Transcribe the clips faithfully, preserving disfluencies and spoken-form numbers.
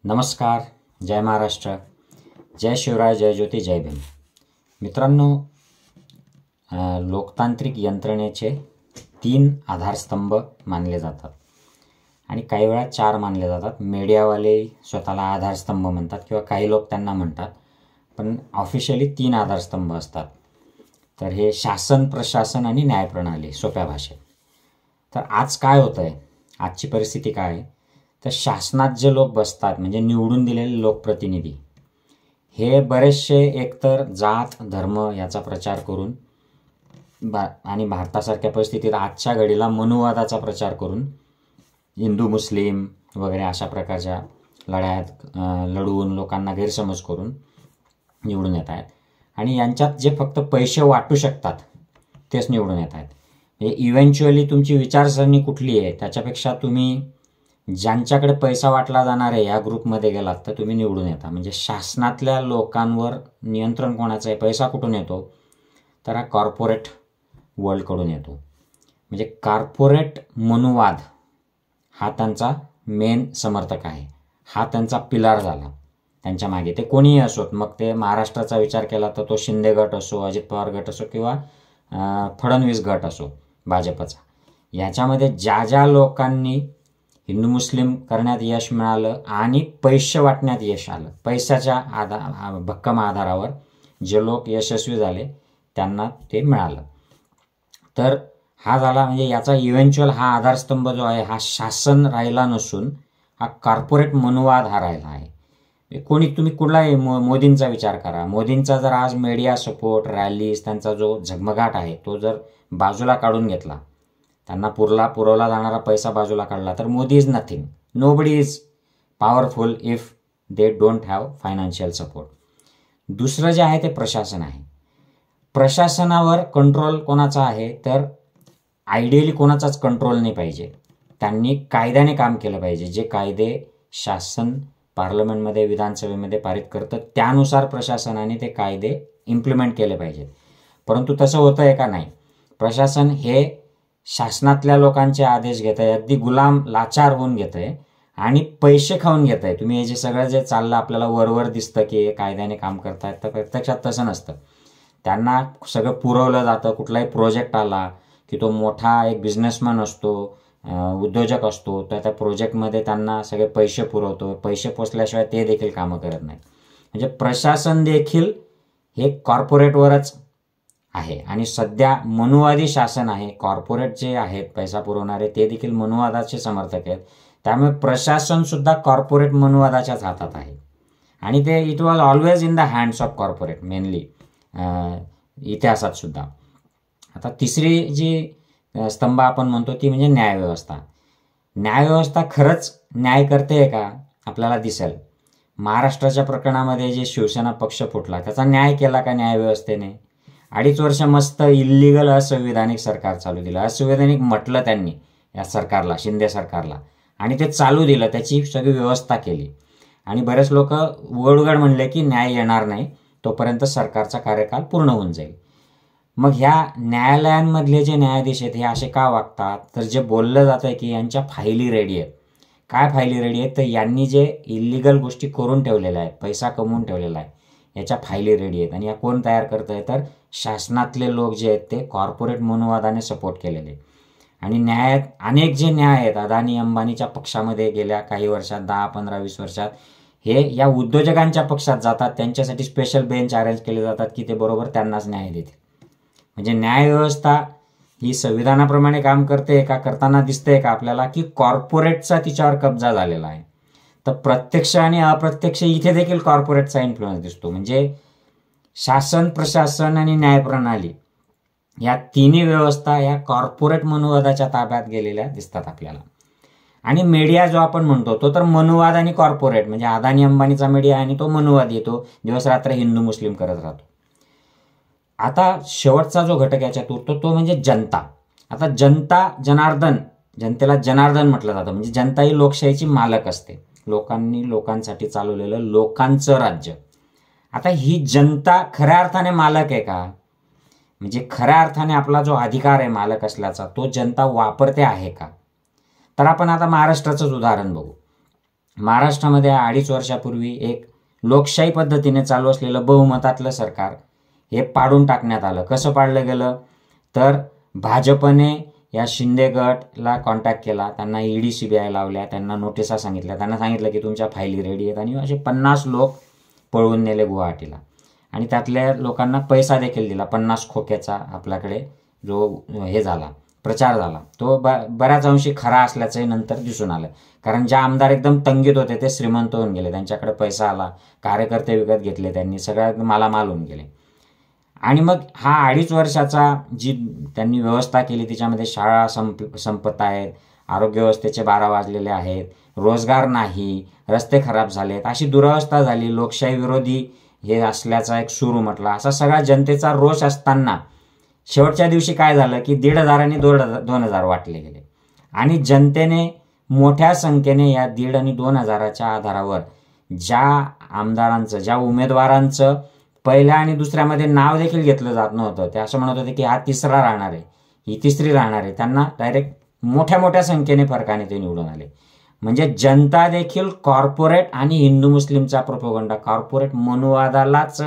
नमस्कार, जय महाराष्ट्र, जय शिवराय, जय ज्योती, जय भीम. मित्रांनो, लोकतांत्रिक यंत्रणेचे तीन आधारस्तंभ मानले जातात आणि काही वेळा चार मानले जातात. मीडियावाले स्वतःला आधारस्तंभ म्हणतात किंवा काही लोक त्यांना म्हणतात, पण ऑफिशियली तीन आधारस्तंभ असतात. तर हे शासन, प्रशासन आणि न्यायप्रणाली सोप्या भाषेत. तर आज काय होतं आहे, आजची परिस्थिती काय आहे, तर शासनात जे लोक बसतात म्हणजे निवडून दिलेले लोकप्रतिनिधी, हे बरेचसे एकतर जात धर्म याचा प्रचार करून बा आणि भारतासारख्या परिस्थितीत आजच्या घडीला मनुवादाचा प्रचार करून हिंदू मुस्लिम वगैरे अशा प्रकारच्या लढ्यात लढवून लोकांना गैरसमज करून निवडून येत आहेत. आणि यांच्यात जे फक्त पैसे वाटू शकतात तेच निवडून येत आहेत. म्हणजे इव्हेंच्युअली तुमची विचारसरणी कुठली आहे त्याच्यापेक्षा तुम्ही ज्यांच्याकडे पैसा वाटला जाणार आहे या ग्रुपमध्ये गेलात तर तुम्ही निवडून येता. म्हणजे शासनातल्या लोकांवर नियंत्रण कोणाचं आहे, पैसा कुठून येतो, तर हा कॉर्पोरेट वर्ल्डकडून येतो. म्हणजे कॉर्पोरेट मनुवाद हा त्यांचा मेन समर्थक आहे, हा त्यांचा पिलार झाला त्यांच्या मागे. ते कोणीही असोत, मग ते महाराष्ट्राचा विचार केला तर तो शिंदे गट असो, अजित पवार गट असो किंवा फडणवीस गट असो भाजपचा. याच्यामध्ये ज्या ज्या लोकांनी हिंदू मुस्लिम करण्यात यश मिळालं आणि पैसे वाटण्यात यश आलं, पैशाच्या आधार भक्कम आधारावर जे लोक यशस्वी झाले त्यांना ते मिळालं. तर हा झाला, म्हणजे याचा इव्हेंच्युअल हा आधारस्तंभ जो आहे हा शासन राहिला नसून हा कॉर्पोरेट मनुवाद हा राहिला आहे. कोणी तुम्ही कुठलाही मो मोदींचा विचार करा, मोदींचा जर आज मीडिया सपोर्ट, रॅलीज, त्यांचा जो झगमगाट आहे तो जर बाजूला काढून घेतला, त्यांना पुरला पुरवला जाणारा पैसा बाजूला काढला, तर Modi is nothing. Nobody is powerful if they don't have financial support. दुसरं जे आहे ते प्रशासन आहे. प्रशासनावर कंट्रोल कोणाचा आहे, तर आयडियली कोणाचाच कंट्रोल नाही पाहिजे. त्यांनी कायद्याने काम केलं पाहिजे. जे कायदे शासन पार्लमेंटमध्ये, विधानसभेमध्ये पारित करतं त्यानुसार प्रशासनाने ते कायदे इम्प्लिमेंट केले पाहिजेत. परंतु तसं होतं आहे का, नाही. प्रशासन हे शासनातल्या लोकांचे आदेश घेत आहे, अगदी गुलाम लाचार होऊन घेत आहे आणि पैसे खाऊन घेत आहे. तुम्ही हे जे सगळं जे चाललं आपल्याला वरवर दिसतं की हे कायद्याने काम करतायत, तर प्रत्यक्षात तसं नसतं. त्यांना सगळं पुरवलं जातं. कुठलाही प्रोजेक्ट आला की तो मोठा एक बिझनेसमॅन असतो, उद्योजक असतो, तर त्या प्रोजेक्टमध्ये त्यांना सगळे पैसे पुरवतो. पैसे पोचल्याशिवाय ते देखील कामं करत नाही. म्हणजे प्रशासन देखील हे कॉर्पोरेटवरच आहे आणि सध्या मनुवादी शासन आहे. कॉर्पोरेट जे आहेत पैसा पुरवणारे ते देखील मनुवादाचे समर्थक आहेत. त्यामुळे प्रशासन सुद्धा कॉर्पोरेट मनुवादाच्याच हातात आहे आणि ते it was always in the hands of corporate mainly इतिहासात सुद्धा. आता तिसरी जी स्तंभ आपण म्हणतो ती म्हणजे न्यायव्यवस्था. न्यायव्यवस्था खरंच न्याय करते का, आपल्याला दिसेल. महाराष्ट्राच्या प्रकरणामध्ये जे शिवसेना पक्ष फुटला त्याचा न्याय केला का न्यायव्यवस्थेने? अडीच वर्ष मस्त इल्लिगल असंविधानिक सरकार चालू दिलं. असंविधानिक म्हटलं त्यांनी या सरकारला, शिंदे सरकारला, आणि ते चालू दिलं, त्याची सगळी व्यवस्था केली. आणि बरेच लोक उघड उघड म्हणले की न्याय येणार नाही तोपर्यंत सरकारचा कार्यकाल पूर्ण होऊन जाईल. मग ह्या न्यायालयांमधले जे न्यायाधीश आहेत हे असे का वागतात, तर जे बोललं जातं की यांच्या फायली रेडी आहेत. काय फायली रेडी आहेत, तर यांनी जे इल्लिगल गोष्टी करून ठेवलेल्या आहेत, पैसा कमवून ठेवलेला आहे, याच्या फायली रेडी आहेत. आणि या कोण तयार करत आहे, तर शासनातले लोक जे आहेत ते कॉर्पोरेट मनुवादाने सपोर्ट केलेले. आणि न्यायात अनेक जे न्याय आहेत अदानी अंबानीच्या पक्षामध्ये गेल्या काही वर्षात, दहा पंधरा वीस वर्षात, हे या उद्योजकांच्या पक्षात जातात. त्यांच्यासाठी स्पेशल बेंच अरेंज केले जातात की ते बरोबर त्यांनाच न्याय देतील. म्हणजे न्यायव्यवस्था ही संविधानाप्रमाणे काम करते का, करताना दिसते का आपल्याला, की कॉर्पोरेटचा तिच्यावर कब्जा झालेला आहे. तर प्रत्यक्ष आणि अप्रत्यक्ष इथे देखील कॉर्पोरेटचा इन्फ्लुएन्स दिसतो. म्हणजे शासन, प्रशासन आणि न्यायप्रणाली या तिन्ही व्यवस्था या कॉर्पोरेट मनुवादाच्या ताब्यात गेलेल्या दिसतात आपल्याला. आणि मीडिया जो आपण म्हणतो तो तर मनुवाद आणि कॉर्पोरेट, म्हणजे अदानी अंबानीचा मीडिया आणि तो मनुवाद येतो, दिवस रात्र हिंदू मुस्लिम करत राहतो. आता शेवटचा जो घटक याच्यात उरतो तो म्हणजे जनता. आता जनता, जनार्दन, जनतेला जनार्दन म्हटलं जातं. म्हणजे जनता ही लोकशाहीची मालक असते. लोकांनी लोकांसाठी चालवलेलं लोकांचं राज्य. आता ही जनता खऱ्या अर्थाने मालक आहे का, म्हणजे खऱ्या अर्थाने आपला जो अधिकार आहे मालक असल्याचा तो जनता वापरते आहे का? तर आपण आता महाराष्ट्राचंच उदाहरण बघू. महाराष्ट्रामध्ये अडीच वर्षापूर्वी एक लोकशाही पद्धतीने चालू असलेलं बहुमतातलं सरकार हे पाडून टाकण्यात आलं. कसं पाडलं गेलं तर भाजपने या शिंदे गटला कॉन्टॅक्ट केला, त्यांना ईडी सीबीआय लावल्या, त्यांना नोटिसा सांगितल्या, त्यांना सांगितलं की तुमच्या फायली रेडी आहेत, आणि असे पन्नास लोक पळवून नेले गुवाहाटीला. आणि त्यातल्या लोकांना पैसा देखील दिला. पन्नास खोक्याचा आपल्याकडे जो हे झाला प्रचार झाला तो ब बऱ्याच अंशी खरा असल्याचंही नंतर दिसून आलं. कारण ज्या आमदार एकदम तंगीत होते ते श्रीमंत होऊन गेले, त्यांच्याकडे पैसा आला, कार्यकर्ते विकत घेतले त्यांनी, सगळ्यात मालामाल होऊन गेले. आणि मग हा अडीच वर्षाचा जी त्यांनी व्यवस्था केली त्याच्यामध्ये शाळा संप संपत आहेत, आरोग्य व्यवस्थेचे बारा वाजलेले आहेत, रोजगार नाही, रस्ते खराब झालेत, अशी दुरावस्था झाली, लोकशाही विरोधी हे असल्याचा एक सूर उमटला. असा सगळा जनतेचा रोष असताना शेवटच्या दिवशी काय झालं की दीड हजारांनी दोन हजार दोन हजार वाटले गेले. आणि जनतेने मोठ्या संख्येने या दीड आणि दोन हजाराच्या आधारावर ज्या आमदारांचं, ज्या उमेदवारांचं पहिल्या आणि दुसऱ्यामध्ये नाव देखील घेतलं जात नव्हतं, ते असं म्हणत होते की हा तिसरा राहणार आहे, ही तिसरी राहणार आहे, त्यांना डायरेक्ट मोठ्या मोठ्या संख्येने फरकाने ते निवडून आले. म्हणजे जनता देखील कॉर्पोरेट आणि हिंदू मुस्लिमचा प्रोपगंडा, कॉर्पोरेट मनुवादालाच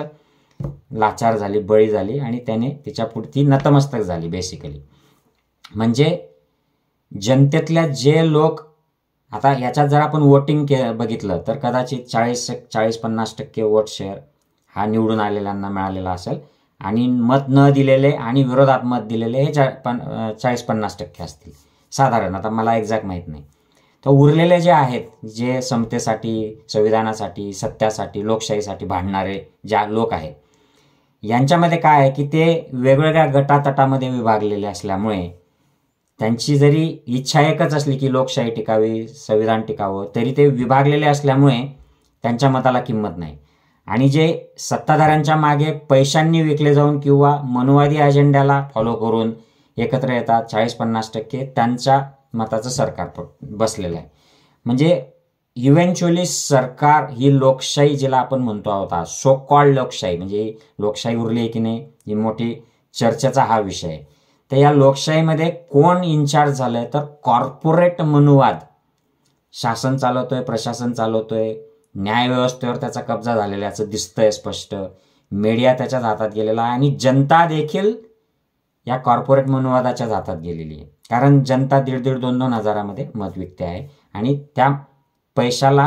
लाचार झाली, बळी झाली, आणि त्याने तिच्यापुढती नतमस्तक झाली बेसिकली. म्हणजे जनतेतल्या जे लोक, आता याच्यात जर आपण वोटिंग के बघितलं तर कदाचित चाळीस चाळीस पन्नास टक्के वोट शेअर हा निवडून आलेल्यांना मिळालेला असेल, आणि मत न दिलेले आणि विरोधात मत दिलेले हे चा पण चाळीस पन्नास टक्के असतील साधारण, आता मला एक्झॅक्ट माहीत नाही. तर उरलेले जे आहेत, जे समतेसाठी, संविधानासाठी, सत्यासाठी, लोकशाहीसाठी भांडणारे ज्या लोक आहेत, यांच्यामध्ये काय आहे की ते वेगवेगळ्या गटातटामध्ये विभागलेले असल्यामुळे त्यांची जरी इच्छा एकच असली की लोकशाही टिकावी, संविधान टिकावं, तरी ते विभागलेले असल्यामुळे त्यांच्या मताला किंमत नाही. आणि जे सत्ताधाऱ्यांच्या मागे पैशांनी विकले जाऊन किंवा मनुवादी अजेंड्याला फॉलो करून एकत्र येतात, चाळीस पन्नास टक्के त्यांच्या मताचं सरकार बसलेलं आहे. म्हणजे इव्हेंच्युअली सरकार ही लोकशाही जिला आपण म्हणतो आहोत, सो कॉल्ड लोकशाही, म्हणजे लोकशाही उरली आहे की नाही ही मोठी चर्चेचा हा विषय आहे. तर या लोकशाहीमध्ये कोण इन्चार्ज झालंय तर कॉर्पोरेट मनुवाद शासन चालवतोय, प्रशासन चालवतोय, न्यायव्यवस्थेवर त्याचा कब्जा झालेल्याचं दिसतंय स्पष्ट, मीडिया त्याच्याच हातात गेलेला आहे, आणि जनता देखील या कॉर्पोरेट मनुवादाच्याच हातात गेलेली आहे. कारण जनता दीड दीड दोन दोन हजारामध्ये मत विकते आहे, आणि त्या पैशाला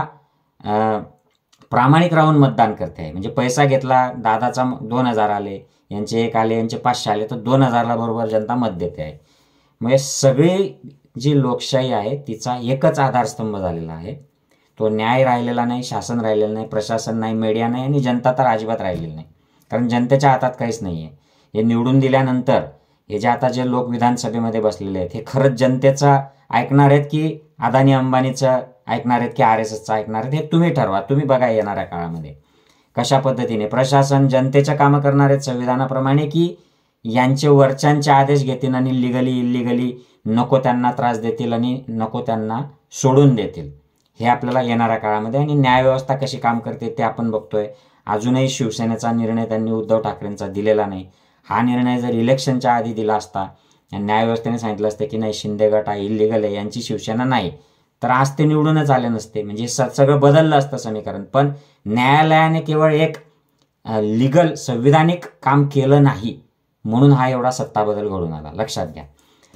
प्रामाणिक राहून मतदान करते आहे. म्हणजे पैसा घेतला, दादाचा दोन हजार आले, यांचे एक आले, यांचे पाचशे आले, तर दोन हजारला बरोबर जनता मत देते आहे. म्हणजे सगळी जी लोकशाही आहे तिचा एकच आधारस्तंभ झालेला आहे. तो न्याय राहिलेला नाही, शासन राहिलेलं नाही, प्रशासन नाही, मीडिया नाही, आणि जनता तर अजिबात राहिलेली नाही. कारण जनतेच्या हातात काहीच नाही आहे. हे निवडून दिल्यानंतर हे जे आता जे लोक विधानसभेमध्ये बसलेले आहेत हे खरंच जनतेचं ऐकणार आहेत की अदानी अंबानीचं ऐकणार आहेत की आर एस एसचं ऐकणार आहेत, हे तुम्ही ठरवा. तुम्ही बघा येणाऱ्या काळामध्ये कशा पद्धतीने प्रशासन जनतेचं कामं करणार आहेत संविधानाप्रमाणे, की यांचे वरच्यांचे आदेश घेतील आणि लिगली इलिगली नको त्यांना त्रास देतील आणि नको त्यांना सोडून देतील. हे आपल्याला येणाऱ्या काळामध्ये, आणि न्यायव्यवस्था कशी काम करते ते आपण बघतोय. अजूनही शिवसेनेचा निर्णय त्यांनी उद्धव ठाकरेंचा दिलेला नाही. हा निर्णय जर इलेक्शनच्या आधी दिला असता, न्यायव्यवस्थेने सांगितलं असतं की नाही शिंदे गट हा इलिगल आहे, यांची शिवसेना नाही, तर आज ते निवडूनच आले नसते. म्हणजे सगळं बदललं असतं समीकरण. पण न्यायालयाने केवळ एक लिगल संविधानिक काम केलं नाही म्हणून हा एवढा सत्ता बदल घडून आला, लक्षात घ्या.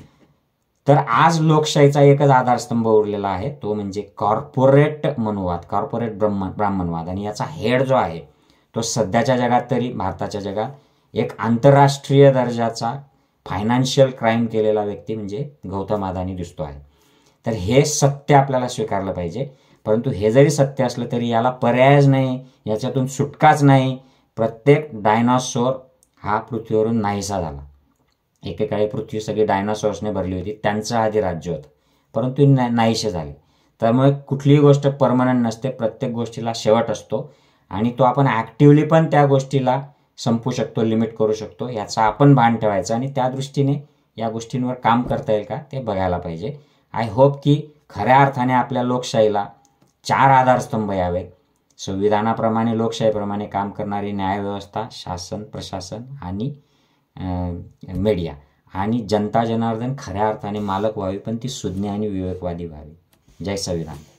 तर आज लोकशाहीचा एकच आधारस्तंभ उरलेला आहे, तो म्हणजे कॉर्पोरेट मनुवाद, कॉर्पोरेट ब्रह्म ब्राह्मणवाद. आणि याचा हेड जो आहे तो सध्याच्या जगात तरी भारताच्या जगात एक आंतरराष्ट्रीय दर्जाचा फायनान्शियल क्राईम केलेला व्यक्ती म्हणजे गौतम अदानी दिसतो आहे. तर हे सत्य आपल्याला स्वीकारलं पाहिजे. परंतु हे जरी सत्य असलं तरी याला पर्यायच नाही, याच्यातून सुटकाच नाही. प्रत्येक डायनॉसॉर हा पृथ्वीवरून नाहीसा झाला. एकेकाळी पृथ्वी सगळी डायनॉसॉर्सने भरली होती, त्यांचं आधी राज्य होतं, परंतु नाहीसे झाले. त्यामुळे कुठलीही गोष्ट परमनंट नसते, प्रत्येक गोष्टीला शेवट असतो, आणि तो आपण ॲक्टिव्हली पण त्या गोष्टीला संपू शकतो, लिमिट करू शकतो, याचा आपण भान ठेवायचं. आणि त्या दृष्टीने या गोष्टींवर काम करता येईल का ते बघायला पाहिजे. आय होप की खऱ्या अर्थाने आपल्या लोकशाहीला चार आधारस्तंभ यावेत: संविधानाप्रमाणे, लोकशाहीप्रमाणे काम करणारी न्यायव्यवस्था, शासन, प्रशासन आणि मीडिया, आणि जनता जनार्दन खऱ्या अर्थाने मालक व्हावी, पण ती सुज्ञ आणि विवेकवादी व्हावी. जय संविधान.